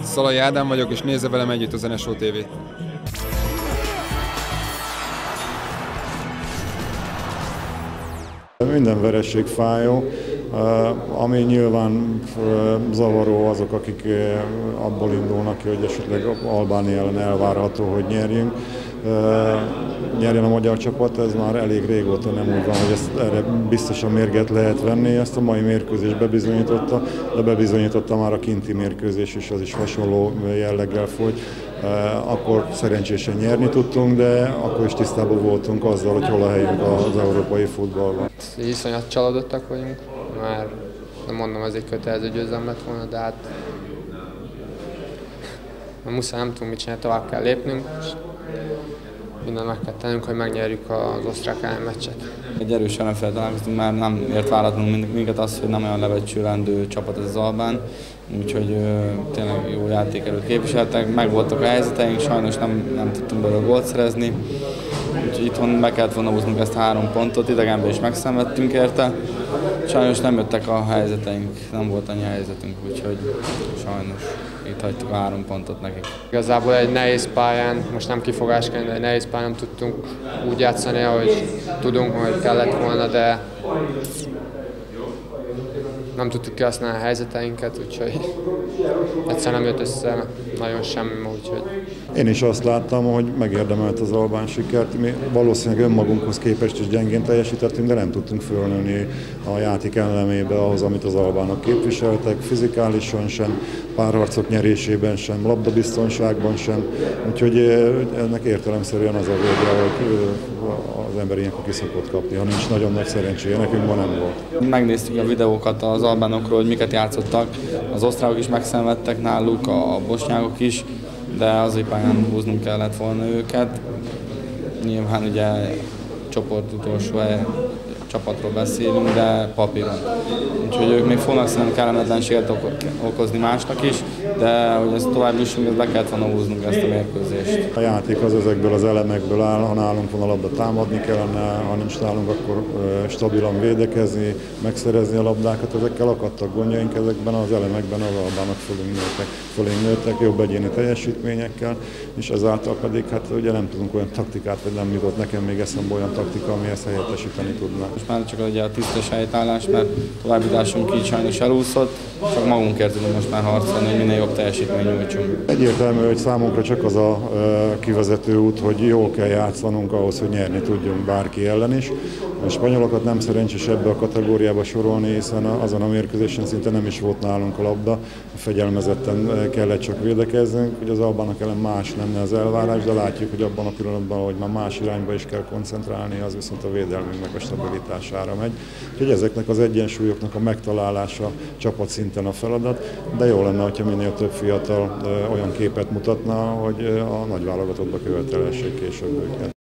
Szalai Ádám vagyok, és nézze velem együtt az NSO TV-t. Minden vereség fájó, ami nyilván zavaró azok, akik abból indulnak ki, hogy esetleg Albánia ellen elvárható, hogy nyerjünk. Nyerjen a magyar csapat, ez már elég régóta nem úgy van, hogy erre biztosan mérget lehet venni. Ezt a mai mérkőzés bebizonyította, de bebizonyította már a kinti mérkőzés is, az is hasonló jelleggel folyt. Akkor szerencsésen nyerni tudtunk, de akkor is tisztában voltunk azzal, hogy hol a helyünk az európai futballban. Iszonyat csalódottak vagyunk, már nem mondom, ez egy kötelező győzelem lett volna, de hát muszáj, nem tudunk mit csinálni, tovább kell lépnünk, és mindent meg kell tennünk, hogy megnyerjük az osztrák ellen meccset. Egy erős ellenfél találkoztunk, már nem ért váratlanul minket az, hogy nem olyan lebecsülendő csapat ez az Albán, úgyhogy tényleg jó játékerőt képviseltek, megvoltak a helyzeteink, sajnos nem tudtunk belőle gólt szerezni, úgyhogy itthon meg kellett volna húznunk ezt a 3 pontot, idegenben is megszenvedtünk érte, sajnos nem jöttek a helyzeteink, nem volt annyi helyzetünk, úgyhogy sajnos itt hagytuk a 3 pontot nekik. Igazából egy nehéz pályán, most nem kifogásként, de egy nehéz pályán nem tudtunk úgy játszani, ahogy tudunk, hogy kellett volna, de nem tudtuk kihasználni a helyzeteinket, úgyhogy egyszerűen nem jött össze nagyon semmi, úgyhogy... Én is azt láttam, hogy megérdemelt az albán sikert. Mi valószínűleg önmagunkhoz képest is gyengén teljesítettünk, de nem tudtunk fölnőni a játék ellemébe ahhoz, amit az albánok képviseltek, fizikálisan sem, párharcok nyerésében sem, labdabiztonságban sem. Úgyhogy ennek értelemszerűen az a vége, hogy az ember ilyenkor ki szokott kapni, ha nincs nagyon nagy szerencséje, nekünk ma nem volt. Megnéztük a videókat az albánokról, hogy miket játszottak, az osztrákok is megszenvedtek náluk, a bosnyákok is, de az pályán húznunk kellett volna őket. Nyilván ugye csoport utolsó csapatról beszélünk, de papíron. Úgyhogy ők még fognak szerintem kellemetlenséget okozni másnak is, de hogy ezt tovább jussunk, be kellett volna húznunk ezt a mérkőzést. A játék az ezekből az elemekből áll, ha nálunk van a labda, támadni kellene, ha nincs nálunk, akkor stabilan védekezni, megszerezni a labdákat. Ezekkel akadtak gondjaink, ezekben az elemekben az albánok fölénk nőttek jobb egyéni teljesítményekkel, és ezáltal pedig hát ugye nem tudunk olyan taktikát, vagy nem jutott nekem még eszembe olyan taktika, ami ezt helyettesíteni tudná. Most már csak ugye a tisztes helytállás, mert továbbításunk így sajnos elúszott, csak magunkért tudunk most már harcolni, hogy minél jobb teljesítmény nyújtsunk. Egyértelmű, hogy számunkra csak az a kivezető út, hogy jól kell játszanunk ahhoz, hogy nyerni tudjunk bárki ellen is. A spanyolokat nem szerencsés ebbe a kategóriába sorolni, hiszen azon a mérkőzésen szinte nem is volt nálunk a labda, fegyelmezetten kellett csak védekeznünk, hogy az albánok ellen más lenne az elvárás, de látjuk, hogy abban a pillanatban, hogy már más irányba is kell koncentrálni, az viszont a védelmünknek a stabilitására megy. Úgyhogy ezeknek az egyensúlyoknak a megtalálása csapatszinten a feladat, de jó lenne, hogyha minél több fiatal olyan képet mutatna, hogy a nagy válogatottba követelhessék később őket.